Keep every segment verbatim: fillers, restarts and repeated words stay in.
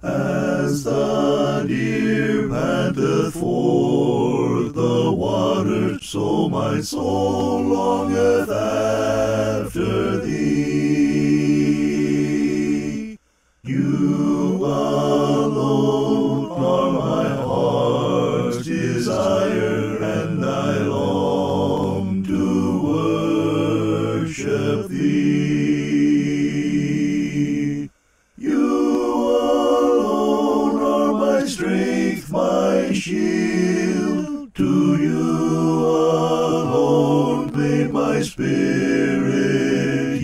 As the deer panteth for the water, so my soul longeth after thee. You alone are my heart's desire, and I long to worship thee. You alone are my strength, my shield. To you alone may my spirit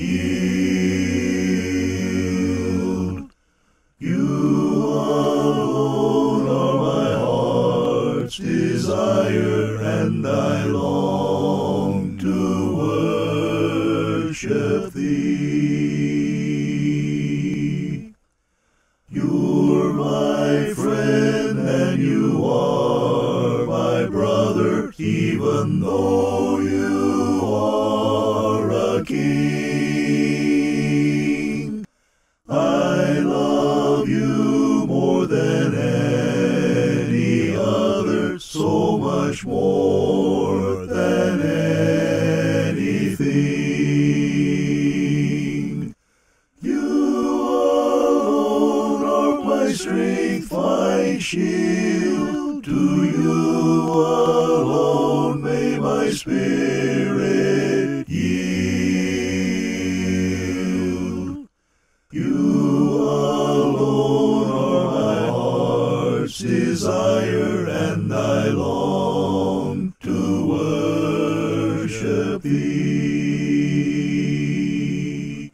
yield. You alone are my heart's desire, and I long to worship thee. You're my friend, and you are my brother, even though you are a king. I love you more than any other, so much more than anything. You alone are my strength, my shield. To you alone may my spirit yield. You alone are my heart's desire, and I long to worship thee.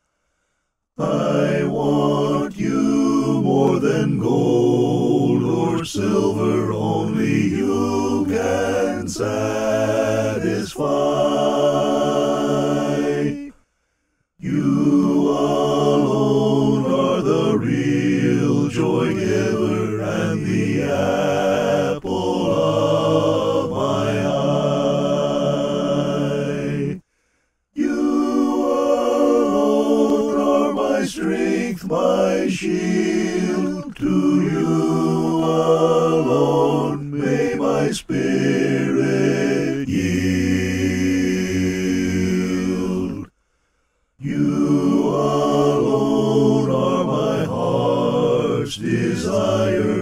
I want you more than gold or silver, only you can satisfy. You alone are the real joy giver, and the apple of my eye. You alone are my strength, my shield. To you alone may my spirit yield. You alone are my heart's desire,